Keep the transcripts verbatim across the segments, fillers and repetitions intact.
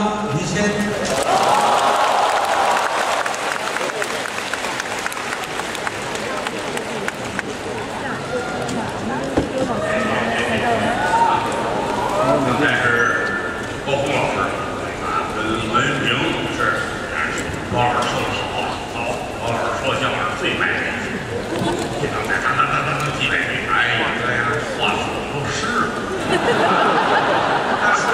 张于谦。 现在是高峰老师啊，跟文明是高老师说的好，好，高老师说相声最卖人，当当当当当当几百句，哎呀，这样话说都湿了。那是。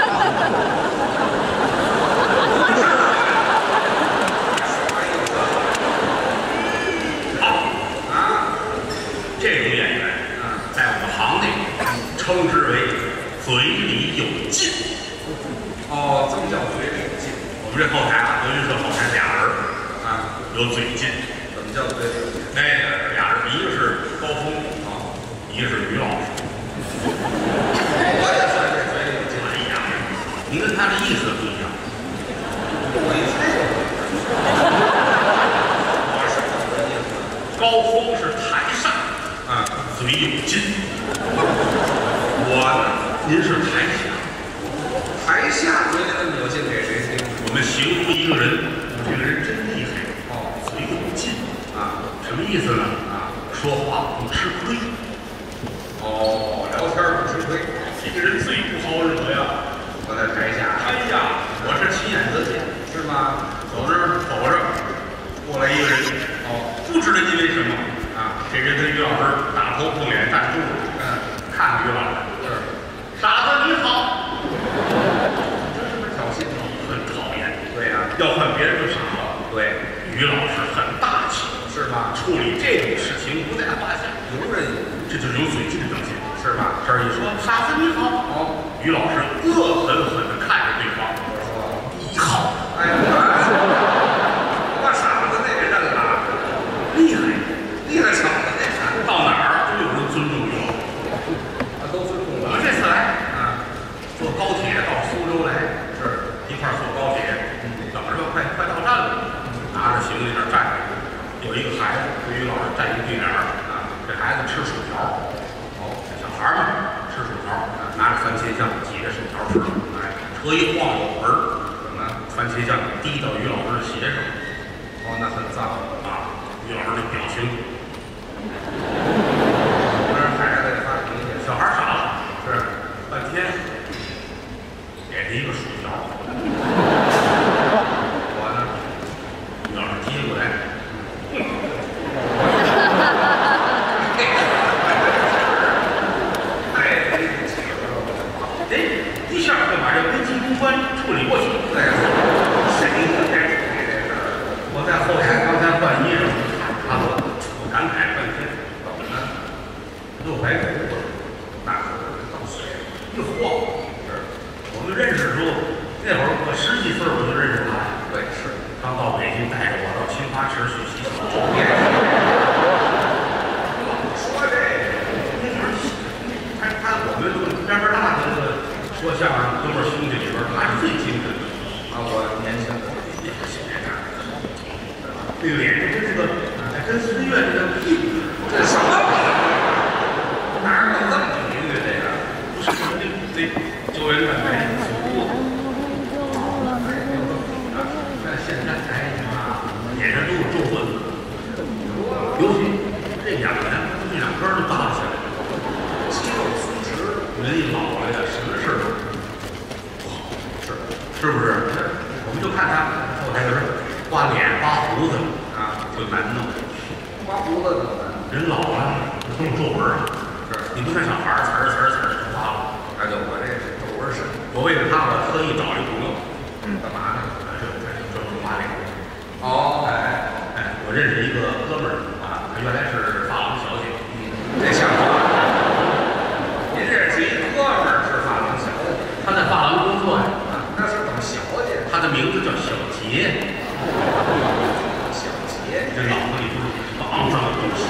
好啊，这种演员啊，在我们行内称之为。 嘴里有劲， 哦，这么叫嘴里有劲。 我们这后台啊，德云社后台俩人啊，有嘴劲。 怎么叫嘴里有劲？ 那个俩人，一个是高峰啊，一个是于老师。 我也算这嘴里有劲一样，您跟他的意思不一样。 我一猜就不一样。我是怎么意思？ 高峰是台上啊，嘴有劲。我呢？ 您是台下， 台下嘴里那么有劲，给谁听？ 我们形容一个人，这个人真厉害哦， 嘴有劲啊， 什么意思呢？啊，说话不吃亏。 哦，聊天不吃亏。 这个人最不好惹呀。 我在台下， 哎呀，我是亲眼得见， 是吗？ 走这儿走着，过来一个人，哦，不知道因为什么啊，这人跟于老师打头碰脸站住了，嗯，看看于老师， 是。 傻子你好， 这是不是挑衅吗？ 很讨厌。 对呀、啊， 要换别人就傻了。 对， 于老师很大气， 是吧？ 处理这种事情不在话下， 游刃有余， 这就是有嘴劲的表现， 是吧？ 这儿一说，傻子你好， 哦， 于老师恶狠狠地看着对方， 说你好， 哎呀，把傻子那个认了， 厉害， 厉害巧了那啥， 到哪儿都有人尊重于老师。 都尊重我们这次来啊，坐高铁到苏州来，是一块儿坐高铁，等着吧，快快到站了，拿着行李那儿站着，有一个孩子跟于老师站一对脸儿啊，这孩子吃薯条，哦，小孩儿嘛吃薯条，拿着番茄酱挤着薯条吃，哎，车一晃悠门儿，怎么番茄酱滴到于老师的鞋上， 哦，那很脏啊，于老师这表情， 我这孩子也发脾气， 小孩傻了。 是半天给他一个薯条， 我呢， 要是接过来， 太对不起了， 哎，一下就把这危机公关处理过去。 对，谁应该处理这事儿？ 我在后台刚才换衣裳，啊，我感慨了半天， 怎么呢？ 六百五，那可。 一晃，是我们认识的时候，那会儿我十几岁我就认识他了。 对，是刚到北京，带着我到青花池去洗澡。 说这个， 那会儿他他我们边边大的那个说相声哥们儿兄弟里边，他是最精神的。 啊，我年轻， 也不行这样，那个脸就跟这个，哎，跟孙越这个屁股， 这什么比喻？哪有这么比喻这个？ 不是那那胶原蛋白足啊！那现在哎呀，脸上都有皱纹，尤其这两年这两根都耷拉下来了， 肌肉松弛， 人一老了呀，什么事儿都不好，是是不是？我们就看他后台有人刮脸、刮胡子啊，就难弄。 刮胡子怎么办？ 人老了都有皱纹啊，是你不像小孩儿，呲儿呲儿呲儿就刮了。 哎，对，我这是皱纹深。 我为了他，我特意找一朋友， 嗯，干嘛呢？ 这这这这刮脸。 哦，哎哎，我认识一个哥们儿啊，他原来是发廊小姐。 这像话吗？您这是一哥们儿是发廊小姐， 他在发廊工作呀。 啊，那是等小姐。 他的名字叫小杰。 小杰， 这脑子里都是肮脏的东西。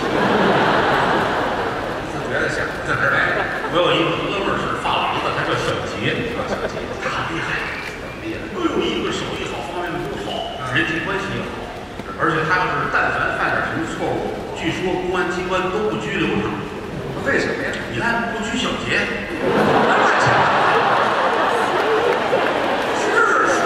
自觉的想在这儿来，我有一个哥们儿是发廊的，他叫小杰。 啊，小杰， 他厉害， 怎么厉害？ 哎呦，一个手艺好，方面都好，人际关系也好。而且他要是但凡犯点什么错误，据说公安机关都不拘留他。 为什么呀？ 你看不拘小节， 那讲是是，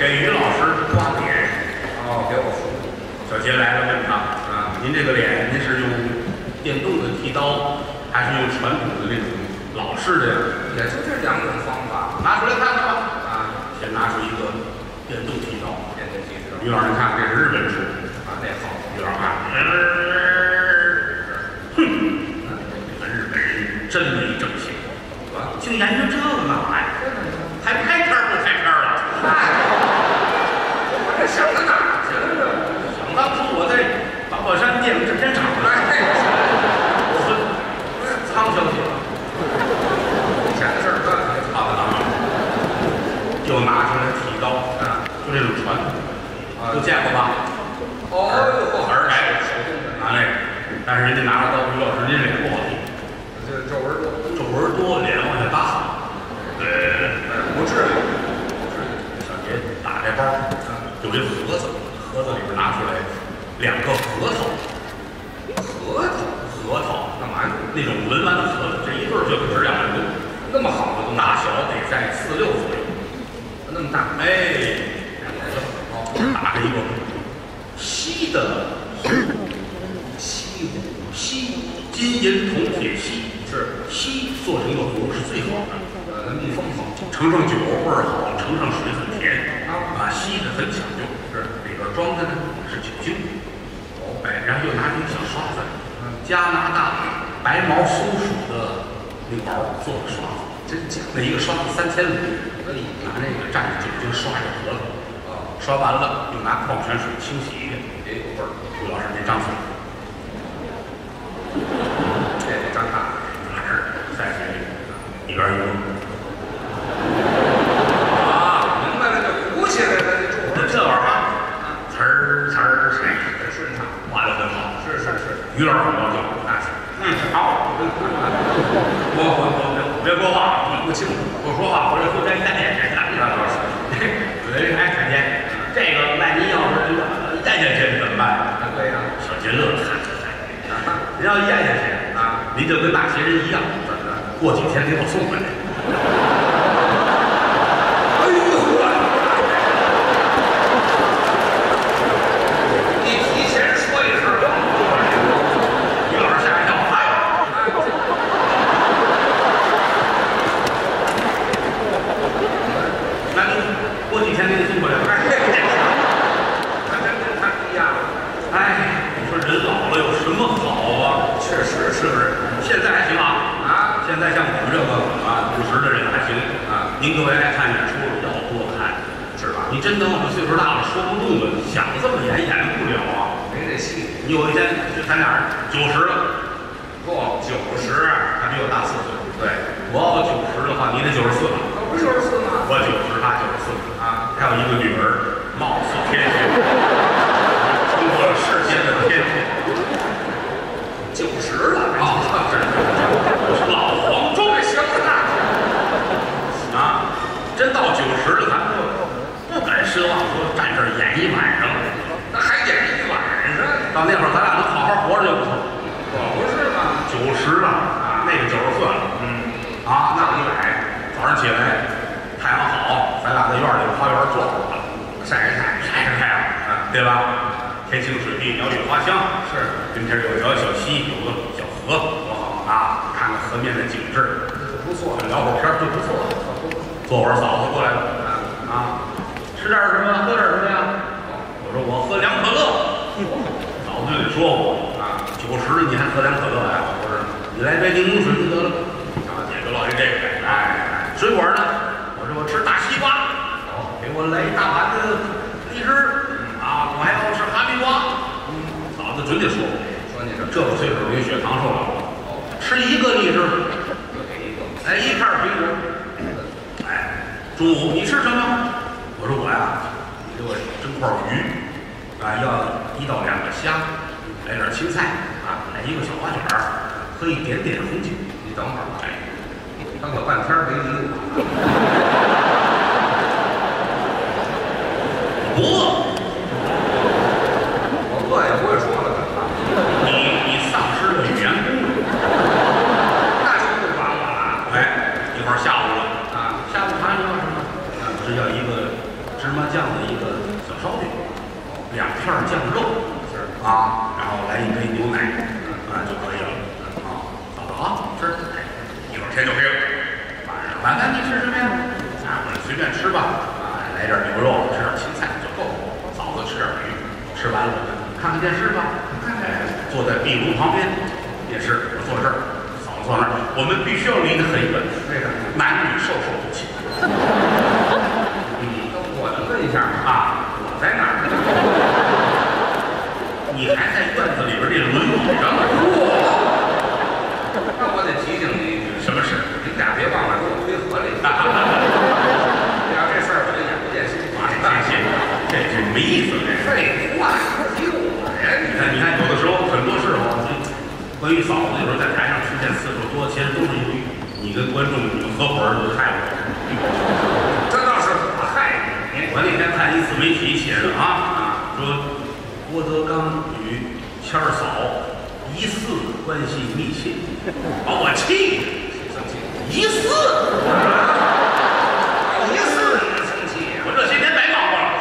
给于老师刮脸。 哦，给我梳。 小杰来了，问他啊，您这个脸，您是用电动的剃刀，还是用传统的那种老式的呀？ 也就这两种方法。 拿出来看看吧。 啊， 先拿出一个电动剃刀。 电动剃刀。 于老师，你看，这是日本式啊，那好。 于老师看，哼，这个日本人真没正形，就研究这个干嘛呀？还拍片儿不拍片儿了？ 嗨，我这想到哪儿去了？这想当初我在八宝山电影制片厂呢，我说苍小姐， 以前的事儿干的好的当然，就拿出来剃刀啊，就这种传统，都见过吧？ 哦，有儿来手动的拿那个，但是人家拿着刀，于老师您脸不好剃， 这皱纹多， 皱纹多，脸往下耷，对， 不至于。 小杰打开包，有这盒子，盒子里边拿出来两个核桃， 核桃， 核桃干嘛呀？ 那种文玩的盒子，这一对儿就值两万多， 那么好的东西， 大小得在四六左右， 那么大， 哎，两个哦，打开一个锡的锡的， 锡，金银铜铁锡， 是锡做成一个壶是最好的。 呃，密封好， 盛上酒味儿好，盛上水很甜啊啊，锡的很讲究，是里边装的呢是酒精，哦，哎，然后又拿一个小刷子，加拿大白毛松鼠的那个毛做的刷子，真假？那一个刷子三千五， 可以拿那个蘸着酒精刷这盒子， 啊， 刷完了又拿矿泉水清洗一遍， 也有味儿。 朱老师那张嘴， 这得张大， 拿这儿在嘴里一边一个。 啊，明白了，就鼓起来了，这皱纹这玩意儿啊，呲儿呲儿，哎， 很顺畅。 画的很好。 是是是， 于老师很高兴， 那是嗯，好。我我我别说话，不清楚，不说话，或者说再再点点，那倒是。对，哎，看见这个，万一要是咽下去怎么办？ 对呀， 小杰乐了，看看看，您要咽下去啊，您就跟那些人一样，怎么着？过几天给我送回来。 哎呦我，你提前说一声吧。 于老师吓一跳，哎呦！那你过几天给你送回来。 哎，咱咱跟他一样， 哎，你说人老了有什么好啊？ 确实是不是？现在还行啊啊， 现在像我们这个啊五十的人还行啊。 您各位爱看演出要多看， 是吧？ 你真等我们岁数大了说不动了，想这么演演不了啊。 没这戏。 你有一天就咱俩九十了， 不， 九十他比我大四岁。 对， 我要九十的话，你得九十四了。 那不就是四吗？ 我九十，他九十四啊， 还有一个女儿，貌似天仙，冲破了世间的天仙。 九十了啊，这是老黄忠行了， 啊！真到九十了，咱们就不敢奢望说站这儿演一晚上， 那还演一晚上， 到那会儿咱俩能好好活着就不错。 可不是吗？ 九十了啊，那个九十四了， 嗯， 啊，那一百，早上起来太阳好，咱俩在院里花园坐会儿，晒晒太阳，晒晒太阳，啊，对吧？天清水碧，鸟语花香， 是， 跟这儿有条小溪，有个小河，多好啊！看看河面的景致， 不错， 聊会儿天儿就不错。坐会儿嫂子过来了，啊，吃点什么？喝点什么呀？我说我喝凉可乐。嫂子就得说我啊，九十了你还喝凉可乐呀？我说你来杯柠檬水就得了。啊，姐就老爷这个，哎，水果呢？我说我吃大西瓜，哦，给我来一大盘子荔枝，啊，我还要吃哈密瓜。嗯，嫂子准得说我， 说你这这个岁数没血糖受不了，吃一个荔枝， 给一个， 哎，一片苹果。哎，中午你吃什么？我说我呀，你给我蒸块鱼，啊，要一到两个虾，来点青菜，啊，来一个小花卷儿，喝一点点红酒。 你等会儿， 哎， 他可半天没理我。 不饿， 我饿也不会说了，怎么办？ 你你丧失了语言功能。 那就不管我了。 哎，一会儿下午了啊， 下午茶你要什么？啊，是要一个芝麻酱的一个小烧饼，两片酱肉是啊，然后来一杯牛奶，啊就可以了啊。嫂子啊，吃，一会儿天就黑了。晚上晚饭你吃什么呀？啊，随便吃吧。啊，来点牛肉，吃点青菜就够。嫂子吃点鱼，吃完了看看电视吧。看看，坐在壁炉旁边，电视我坐这儿，嫂子坐那儿，我们必须要离得很远。 为什么？ 男女授受不亲。 你跟我能问一下啊， 我在哪儿呢？ 你还在院子里边那轮椅上呢。 那我得提醒你一句， 什么事？ 你俩别忘了给我推河里。你俩这事儿我就眼不见心不见。 谢谢，这这没意思，这废话，提我呀！ 你看，你看，有的时候很多事啊，关于嫂子，有时候在台上出现次数多，其实都是由于你跟观众你们合伙人就害我。 这倒是我害你。 我那天看一自媒体写的啊，说郭德纲与谦儿嫂疑似关系密切，把我气的生气。疑似， 疑似你的生气， 我这些年白忙活了，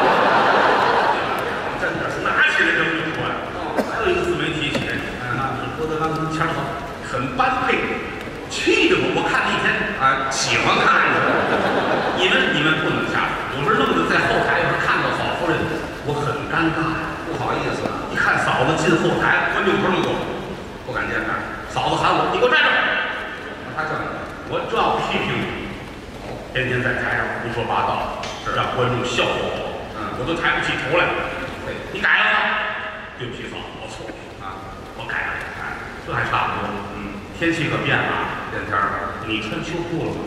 真的是拿起来扔就说呀。还有一个自媒体写，啊，是郭德纲跟谦儿嫂很般配，气得我，我看了一天啊，喜欢看着。 你们你们不能下手，有时候弄得在后台，有时候看到嫂夫人，我很尴尬呀， 不好意思， 一看嫂子进后台，观众朋友我不敢见面。 嫂子喊我，你给我站着， 他叫你， 我正要批评你，天天在台上胡说八道，让观众笑话我， 嗯我都抬不起头来。 对， 你改了吗？对不起嫂子，我错了啊， 我改了，哎，这还差不多。嗯，天气可变了， 变天了， 你穿秋裤了吗？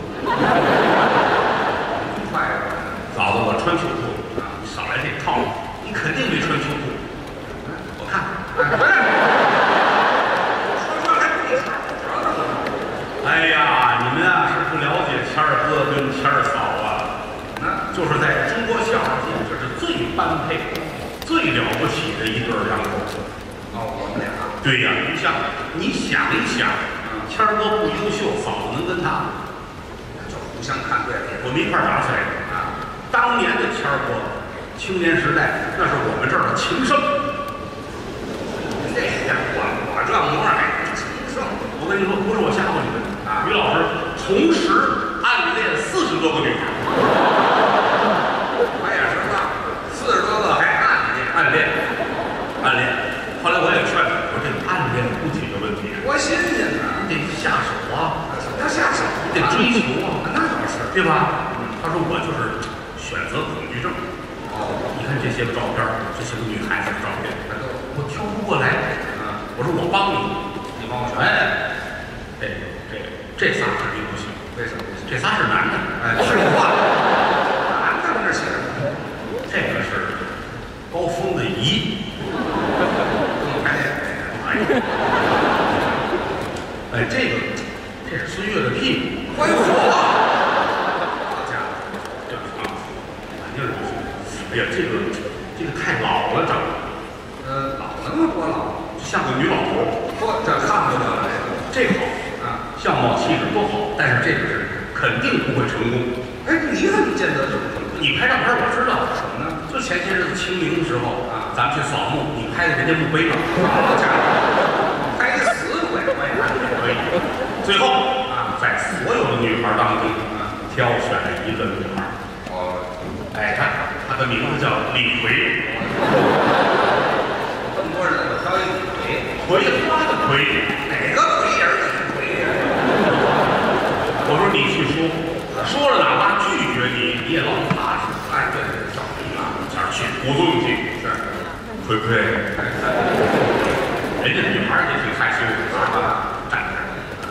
快了。 嫂子，我穿秋裤了啊！你少来这套路，你肯定没穿秋裤。我看，哎呀，你们啊是不了解谦儿哥跟谦儿嫂啊， 那就是在中国相声界，这是最般配、最了不起的一对两口子。 哦，我们俩， 对呀，你想，你想一想，谦儿哥不优秀，嫂子能跟他， 就互相看对眼。 我们一块儿打起来的啊。当年的谦儿哥，青年时代，那是我们这儿的情圣。 这家我我这模样还情圣。 我跟你说，不是我吓唬你们啊，于老师同时暗恋四十多个女孩， 我也是吧，四十多个还暗恋， 暗恋，暗恋。后来我也劝他，我说这个暗恋不解决问题， 多新鲜呢！ 你得下手啊， 什么叫下手？ 你得追求啊， 那倒是， 对吧？他说我就是选择恐惧症。 哦， 你看这些个照片，这些个女孩子的照片， 那都我挑不过来。 啊， 我说我帮你， 你帮我选。 哎，这这这仨肯定不行， 为什么不行？ 这仨是男的。 哎，废话，男的跟这写着呢， 这个是高峰的姨。 跟我排练。 哎，哎，这个这是孙越的屁股。 欢迎我。好家伙， 这个啊，肯定是不行。哎呀，这个这个太老了，长得呃，老能有多老？ 像个女老头。 嚯，这看不得了， 这个好啊！ 相貌气质都好，但是这个是肯定不会成功。 哎，你怎么见得就是这么？ 你拍照片我知道， 什么呢？ 就前些日子清明的时候啊， 咱们去扫墓，你拍的人家墓碑上， 好家伙，还得死鬼，我也看可以。最后啊，在所有的女孩当中啊， 挑选了一个女孩， 哦， 哎，她她的名字叫李逵， 这么多人我挑一鬼， 葵花的葵。 哪个鬼也是李逵呀？ 我说你去说，说了哪怕拒绝你，你也老踏实。 哎，对对，找你啊，前儿去鼓足勇气， 是， 葵葵，人家女孩也挺害羞的，啊，站着。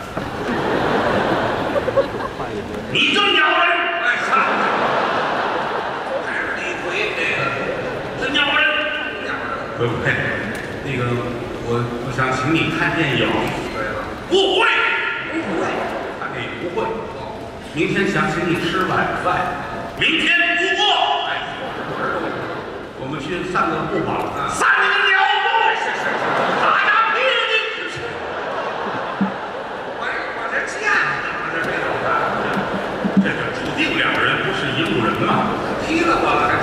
你这鸟人！ 哎，上，还是李逵这个这鸟人！ 鸟人， 葵葵，那个我我想请你看电影。 对吧？ 不会， 不会， 看电影不会。 哦， 明天想请你吃晚饭，明天不过。哎，我们去散个步吧。 啊散你个鸟步！ 是是是， 打打屁你！ 我这我这贱呢，我这没怎么办， 这个注定两个人不是一路人嘛。 踢了我了还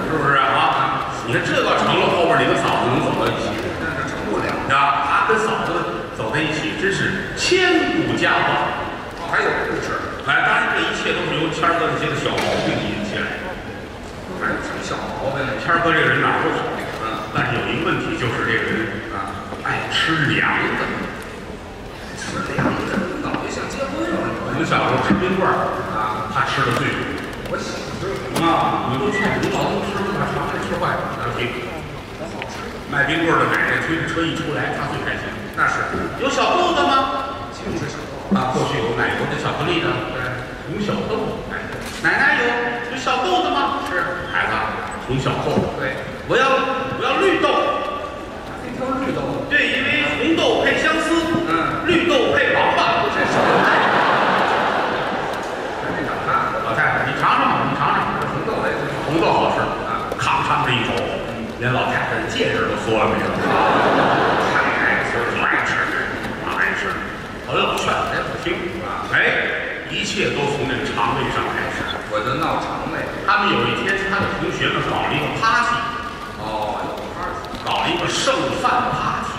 是不是啊？你看这个成了，后边你跟嫂子能走到一起？ 那是成不了。 啊，他跟嫂子走在一起，真是千古佳话。 哦，还有故事。 哎，当然这一切都是由谦儿哥这些个小毛病引起来的。 还有什么小毛病？ 谦儿哥这个人哪儿都好，嗯，但是有一个问题，就是这个人啊，爱吃凉的。 吃凉的，感觉像结婚了。 我们小时候吃冰棍儿啊，他吃的最多。 我喜欢吃啊，你都劝你老公吃，把肠胃吃坏了，那屁股。卖冰棍儿的奶奶推着车一出来，他最开心。 那是有小豆子吗？ 就是小豆啊，过去有奶油的、巧克力的，对，红小豆。哎，奶奶有有小豆子吗？是，孩子，红小豆。 对， 我要我要绿豆。 一条绿豆。 对，因为红豆配相思， 嗯， 绿豆配王八。 这是。还没长大。 老太太，你尝尝吧，你尝尝。 红豆也红豆好吃啊，炕上这一手，连老太太的戒指都缩了没有？太爱吃，爱吃，爱吃。我老劝他也不听啊。哎，一切都从这个肠胃上开始。 我就闹肠胃。 他们有一天，他的同学们搞了一个 party， 哦，有 party， 搞了一个剩饭 party。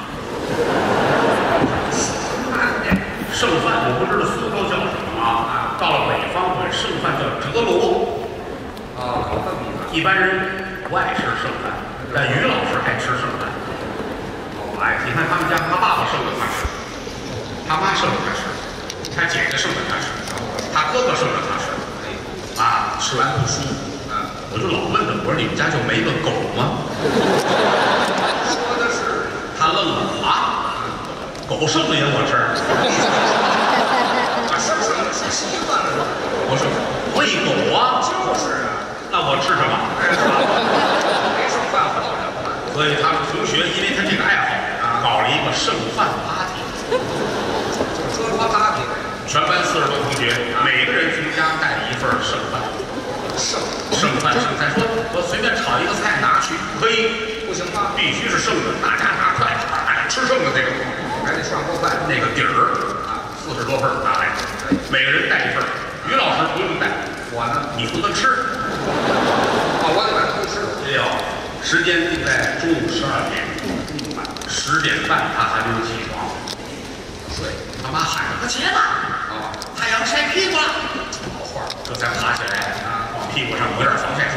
剩饭我不知道苏州叫什么啊，到了北方管剩饭叫折罗。 哦，搞这么一个。 一般人不爱吃剩饭，但于老师爱吃剩饭。 哦，爱。 你看他们家，他爸爸剩的他吃，他妈剩的他吃，他姐姐剩的他吃，他哥哥剩的他吃。啊，吃完不舒服。 嗯， 我就老问他，我说你们家就没个狗吗？ 说的是。 他愣了啊，狗剩的也我吃。 啊，是剩的是习惯了。 我说喂狗啊。 就是啊。 那我吃什么？ 没剩饭好着。 所以他们同学因为他这个爱好啊，搞了一个剩饭 party。 就折罗 party。 全班四十多同学，每个人从家带一份剩饭。 剩剩饭剩菜，说我随便炒一个菜拿去，可以， 不行吗？ 必须是剩的，大家拿筷子，哎，吃剩的这个， 还得涮锅饭。 那个底儿啊，四十多份拿来，每个人带一份。于老师不用带， 我呢， 你负责吃。 哦，我得把它都吃了。 哎呦，时间定在中午十二点，十点半他还没有起床， 睡。 他妈喊着：“快起来吧！ 啊， 太阳晒屁股了。” 好话， 这才爬起来啊，往屁股上抹点防晒霜。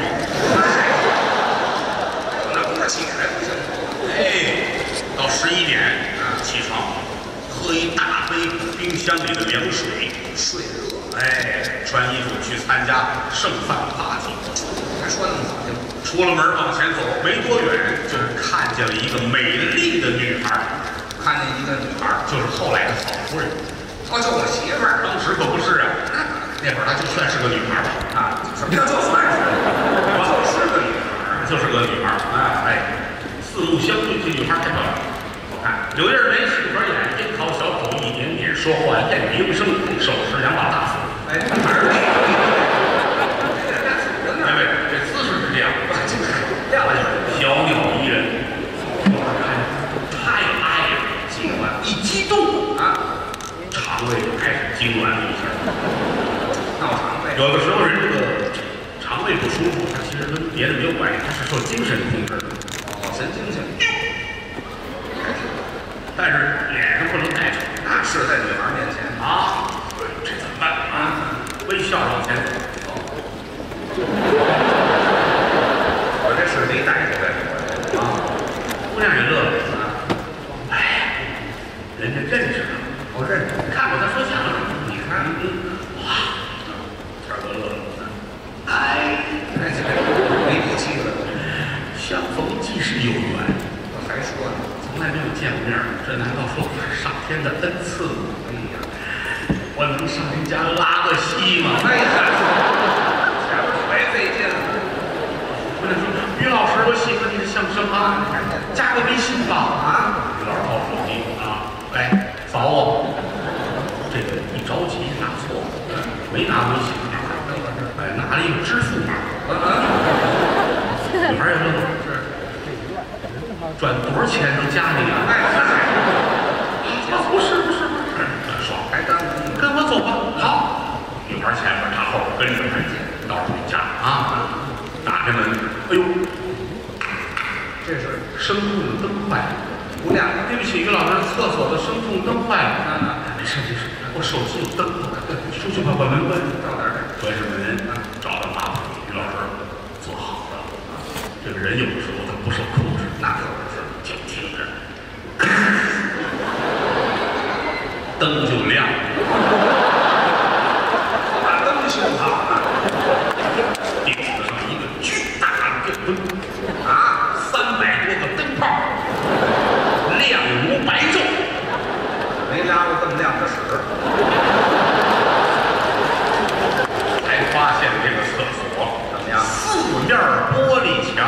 那不是起来不行。 哎，到十一点啊起床，喝一大杯冰箱里的凉水， 睡热。 哎，穿衣服去参加剩饭 party。 还说那么早就。 出了门往前走，没多远就看见了一个美丽的女孩， 看见一个女孩， 就是后来的嫂夫人。 哦，就我媳妇儿。 当时可不是啊，那会儿她就算是个女孩吧。 啊，什么叫就算是？就是个女孩， 就是个女孩。哎哎，四目相对，这女孩太漂亮。我看柳叶眉，细合眼，樱桃小口，一点点说话燕鼻无声，手持两把大斧。 哎，哪儿那个？ 哎喂，这姿势是这样， 亮了小鸟依人。太爱了，喜欢，一激动啊， 肠胃就开始痉挛了一下。 闹肠胃。 有的时候人这个肠胃不舒服，它其实跟别的没有关系，它是受精神控制的。 哦，神经性。 但是脸上不能带着。 那是在女孩面前啊，这怎么办啊？微笑往前走。 我这是没带出来啊，姑娘也乐了啊。哎，人家认识他， 我认识。 看过他说相声，你看，嗯，哇，天哥乐了。哎， 没底气了。 相逢即是有缘， 我还说呢， 从来没有见过面，这难道说是上天的恩赐吗？ 哎呀， 我能上人家拉个稀吗？ 哎呀，前面白费劲了。 我就说，于老师，我喜欢你的相声啊，加个微信吧。 啊， 于老师抱手机啊，来扫我。这个一着急拿错了，没拿微信码，哎，拿了一个支付码。女孩也问我是转多少钱能加你啊？ 哎嗨， 啊，不是不是不是，爽， 还耽误。 跟我走吧。好，女孩前面，他后边跟着他，到时候加啊。打开门，哎呦， 声控灯坏了， 不亮。 对不起，于老师，厕所的声控灯坏了。 啊啊， 没事没事，我手机有灯，出去吧，把门关上。 到哪儿？ 关上门，找到马桶，于老师做好了。这个人有的时候他不受控制， 那可不是， 就听着，灯就亮了。 把灯修好了。 顶子上一个巨大的电灯， 啊， 三百多个灯泡，亮如白昼。 没拉过这么亮的屎。 才发现这个厕所怎么样？ 四面玻璃墙。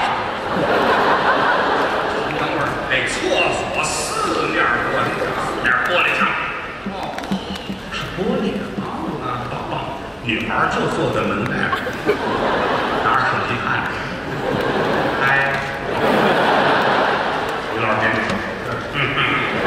等会儿， 哎，厕所四面玻璃墙，四面玻璃墙。 哦， 是玻璃的啊啊，棒棒！女孩就坐在门外，拿着手机看着。哎，于老师点点头，嗯嗯，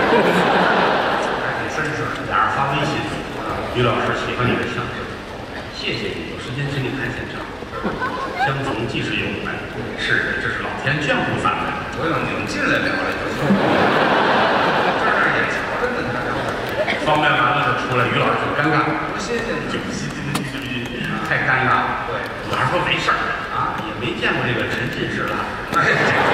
还挺绅士。 俩人发微信，于老师喜欢你的相声，谢谢你，有时间请你看现场。相逢即是有缘，是的，这是老天眷顾咱们。 不用你们进来聊了就行。这儿也瞧着呢，你看聊会儿。 方便完了这出来，于老师很尴尬， 不新鲜这不行，这这这太尴尬了。 对， 老师说没事儿啊， 也没见过这个沉浸式了， 哎，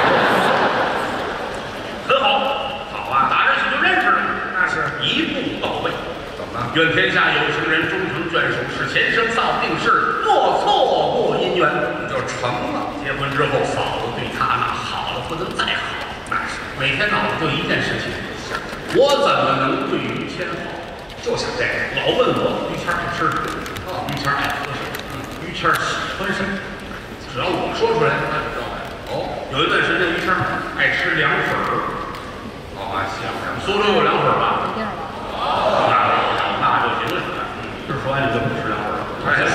很好，好啊，打这起就认识了， 那是一步到位。 怎么了？ 愿天下有情人终成眷属，是前生造定事，莫错过姻缘。 就成了。 结婚之后，嫂子对他那好的不能再好， 那是， 每天脑子就一件事情，我怎么能对于谦好？ 就想这个。 老问我于谦爱吃什么， 哦于谦爱喝什么，于谦喜欢什么，只要我说出来，他就知道了。 哦， 有一段时间，于谦爱吃凉粉儿， 哦啊，行行。 苏州有凉粉儿吧？ 一定吧？ 那那就行了。这说完你就不吃凉粉儿了。 哎，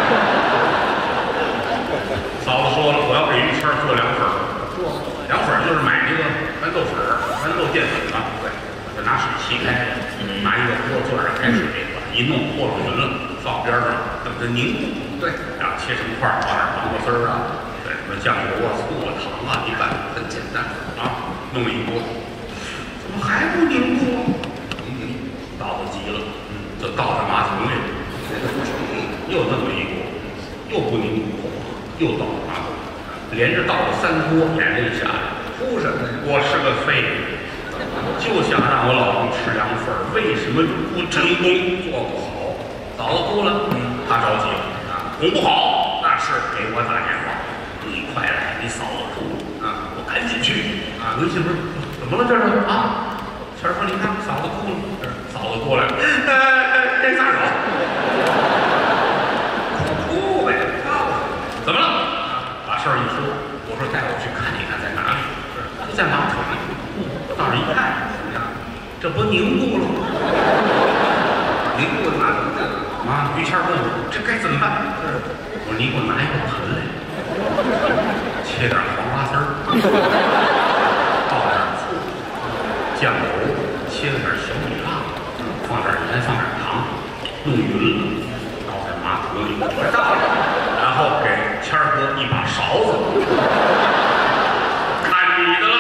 嫂子说了，我要给于谦做凉粉儿。 做凉粉儿就是买那个豌豆粉儿、豌豆淀粉啊，对，就拿水沏开，拿一个锅做点开水，把它一弄和拢匀了，放边上等它凝固。 对， 然后切成块儿，放点黄瓜丝儿啊，对，什么酱油啊、醋啊、糖啊，一拌很简单啊，弄了一锅，怎么还不凝固啊？ 你你倒腾急了，就倒在马桶里， 这个不成立。 又弄了一锅，又不凝固，又倒马桶，连着倒了三锅，眼泪下来。 哭什么呀？ 我是个废物，就想让我老公吃凉粉儿，为什么不成功？做不好，嫂子哭了，他着急了啊，哄不好，那是给我打电话，你快来，你嫂子哭啊， 我赶紧去啊！微信不是怎么了这是啊？谦儿说你看嫂子哭了，嫂子过来了，哎哎哎，撒手， 哭呗， 怎么了？把事儿一说，我说带我去看一看在哪里，就在马桶里。我到那儿一看，怎么样？这不凝固了吗？ 凝固的马桶去了。 啊，于谦问我这该怎么办？我说你给我拿一个盆来，切点黄瓜丝儿，倒点醋，酱油，切了点小米辣，放点盐，放点糖，弄匀了，倒在马桶里，我倒上，然后给谦儿哥一把勺子，看你的了。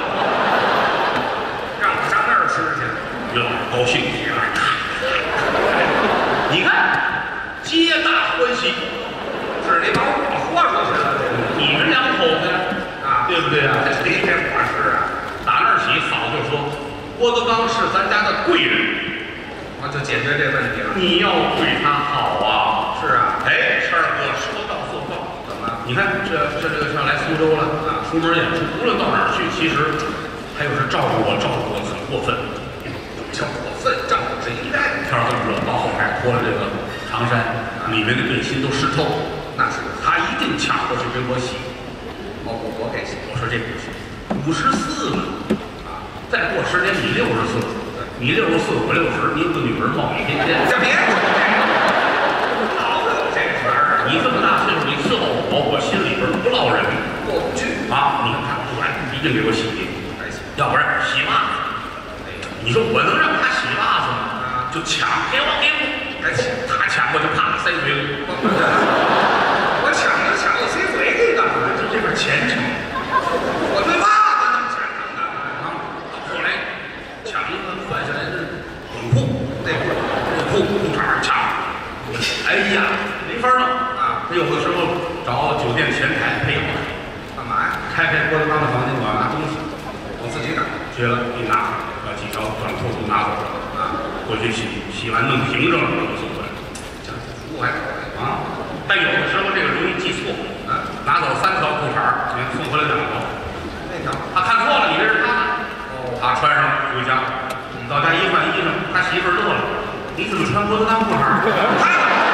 让我上那儿吃去。 于老师高兴极了，你看，皆大欢喜。 是你把我豁出去了， 你们两口子啊， 对不对啊？ 这离开我是啊， 打那儿起，嫂子就说：“郭德纲是咱家的贵人， 我就解决这问题了。 你要对他好啊。” 是啊， 哎，谦儿哥说到做到。 怎么？ 你看这这这个上来苏州了啊，出门演出，无论到哪儿去，其实他又是照顾我，照顾我很过分。 叫过分，照顾是应该的。 天儿这么热，到后台脱了这个长衫，里面的背心都湿透， 那是他一定抢过去给我洗。 哦，我我给洗。 我说这不行，五十四呢，啊，再过十年你六十四，你六十四我六十，你有个女儿貌美天仙， 这别说这个，老有这事儿， 你这么大岁数你伺候我，我心里边不落忍过不去。 啊！你看他不然一定给我洗， 还行， 要不然洗袜子。你说我能让他洗袜子吗？就抢，给我给我， 还抢， 他抢过去啪塞嘴里， 我抢就抢，我塞嘴里干嘛？ 这这边虔诚。 我对袜子能抢， 哎呀，没法弄啊！他有的时候找酒店前台配合， 干嘛呀？ 开开锅子帮着房间，我要拿东西， 我自己打。 去了，一拿，把几条短裤都拿走了啊，回去洗，洗完弄平整了就送回来。 这服务还好啊，但有的时候这个容易记错， 啊。 拿走三条裤衩儿，你送回来两条， 那条他看错了，以为是他的， 哦， 他穿上回家，到家一换衣裳，他媳妇儿乐了，你怎么穿郭德纲裤衩儿？ 他